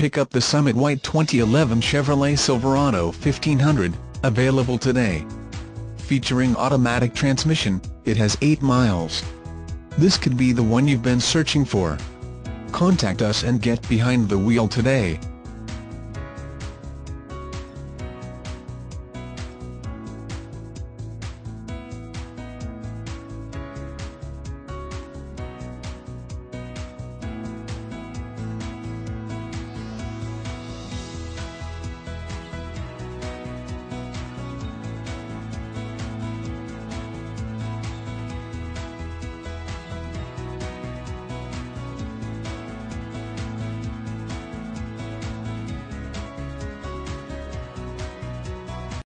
pick up the Summit White 2011 Chevrolet Silverado 1500, available today. Featuring automatic transmission, it has 8 miles. This could be the one you've been searching for. Contact us and get behind the wheel today.